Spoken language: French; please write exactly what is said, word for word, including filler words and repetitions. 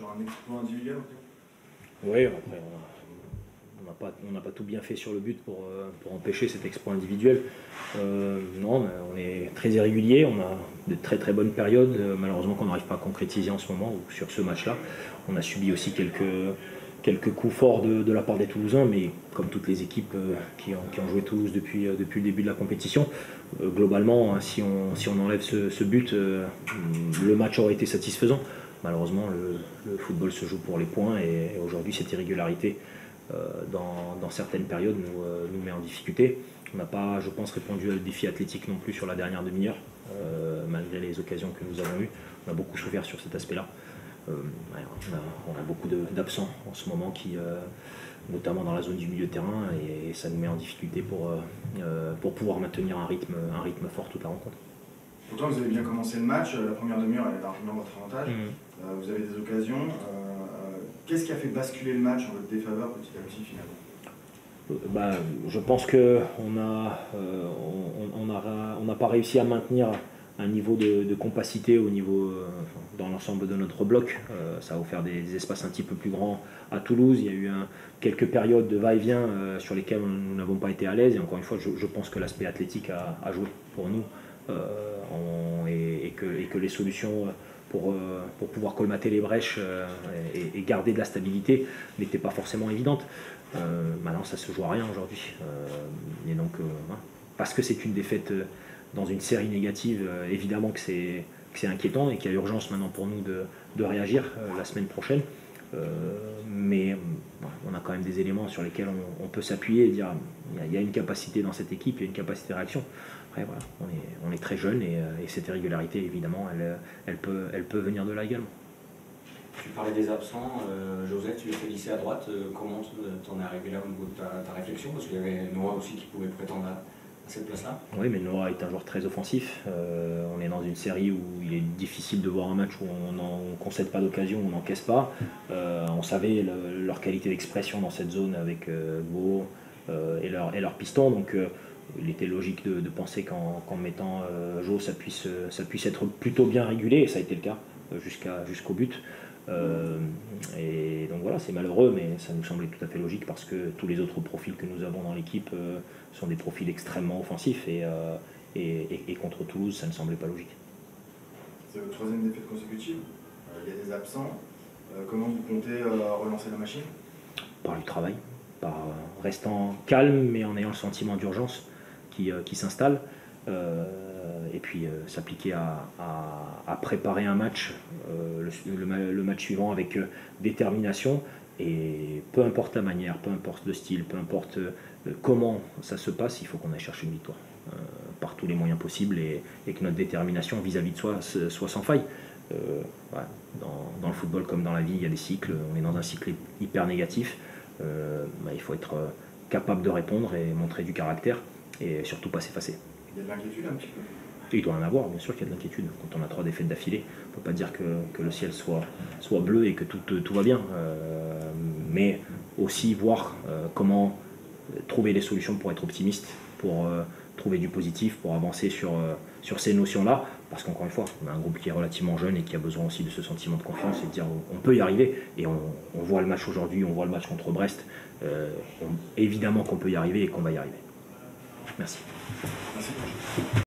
sur un exploit individuel? Oui, après, on n'a pas, on n'a pas tout bien fait sur le but pour, pour empêcher cet exploit individuel. Euh, non, on est très irrégulier, on a de très très bonnes périodes, malheureusement qu'on n'arrive pas à concrétiser en ce moment, ou sur ce match-là. On a subi aussi quelques, quelques coups forts de, de la part des Toulousains, mais comme toutes les équipes qui ont, qui ont joué Toulouse depuis, depuis le début de la compétition, euh, globalement, si on, si on enlève ce, ce but, euh, le match aurait été satisfaisant. Malheureusement, le, le football se joue pour les points, et, et aujourd'hui, cette irrégularité euh, dans, dans certaines périodes nous, euh, nous met en difficulté. On n'a pas, je pense, répondu au défi athlétique non plus sur la dernière demi-heure, euh, malgré les occasions que nous avons eues. On a beaucoup souffert sur cet aspect-là. Euh, ouais, on, a, on a beaucoup d'absents en ce moment, qui, euh, notamment dans la zone du milieu de terrain, et, et ça nous met en difficulté pour, euh, pour pouvoir maintenir un rythme, un rythme fort toute la rencontre. Pourtant, vous avez bien commencé le match, la première demi-heure est largement votre avantage. Mmh. Euh, vous avez des occasions. Euh, Qu'est-ce qui a fait basculer le match en votre défaveur petit à petit finalement? Bah, je pense qu'on n'a euh, on, on a, on n'a pas réussi à maintenir un niveau de, de compacité au niveau, euh, dans l'ensemble de notre bloc. Euh, ça a offert des, des espaces un petit peu plus grands à Toulouse. Il y a eu un, quelques périodes de va-et-vient euh, sur lesquelles nous n'avons pas été à l'aise. Et encore une fois, je, je pense que l'aspect athlétique a, a joué pour nous, euh, on, et, et, que, et que les solutions pour, euh, pour pouvoir colmater les brèches euh, et, et garder de la stabilité n'étaient pas forcément évidentes. Euh, maintenant, ça se joue à rien aujourd'hui. Euh, et donc, euh, hein, parce que c'est une défaite euh, dans une série négative, euh, évidemment que c'est inquiétant et qu'il y a urgence maintenant pour nous de, de réagir euh, la semaine prochaine. Euh, mais euh, on a quand même des éléments sur lesquels on, on peut s'appuyer et dire il y, y a une capacité dans cette équipe, il y a une capacité de réaction. Après, voilà, on est, on est très jeune, et, et cette irrégularité, évidemment, elle, elle, peut, elle peut venir de là également. Tu parlais des absents, euh, Joseph, tu les fais glisser à droite, euh, comment t'en es arrivé là au niveau de ta, ta réflexion? Parce qu'il y avait Noah aussi qui pouvait prétendre à, à cette place-là. Oui, mais Noah est un joueur très offensif. Euh, on est dans une série où il est difficile de voir un match où on ne concède pas d'occasion, on n'encaisse pas. Euh, on savait le, leur qualité d'expression dans cette zone avec euh, Beau euh, et, leur, et leur piston, donc euh, il était logique de, de penser qu'en qu'en mettant euh, Jo, ça puisse, ça puisse être plutôt bien régulé, et ça a été le cas jusqu'à, jusqu'au but. Euh, et donc voilà, c'est malheureux, mais ça nous semblait tout à fait logique parce que tous les autres profils que nous avons dans l'équipe euh, sont des profils extrêmement offensifs, et, euh, et, et, et contre Toulouse, ça ne semblait pas logique. C'est votre troisième défaite consécutive, euh, il y a des absents. Euh, comment vous comptez euh, relancer la machine? Par du travail, par euh, restant calme mais en ayant le sentiment d'urgence qui, euh, qui s'installe. Euh, et puis euh, s'appliquer à, à, à préparer un match, euh, le, le, le match suivant avec euh, détermination, et peu importe la manière, peu importe le style, peu importe euh, comment ça se passe, il faut qu'on aille chercher une victoire euh, par tous les moyens possibles, et, et que notre détermination vis-à-vis de soi soit sans faille. Euh, ouais, dans, dans le football comme dans la vie, il y a des cycles, on est dans un cycle hyper négatif, euh, bah, il faut être capable de répondre et montrer du caractère, et surtout pas s'effacer. Il y a de l'inquiétude un petit peu. Et il doit en avoir, bien sûr qu'il y a de l'inquiétude. Quand on a trois défaites d'affilée, on ne peut pas dire que, que le ciel soit, soit bleu et que tout, tout va bien. Euh, mais aussi voir euh, comment trouver des solutions pour être optimiste, pour euh, trouver du positif, pour avancer sur, euh, sur ces notions-là. Parce qu'encore une fois, on a un groupe qui est relativement jeune et qui a besoin aussi de ce sentiment de confiance et de dire on, on peut y arriver. Et on, on voit le match aujourd'hui, on voit le match contre Brest. Euh, on, évidemment qu'on peut y arriver et qu'on va y arriver. Merci. Merci.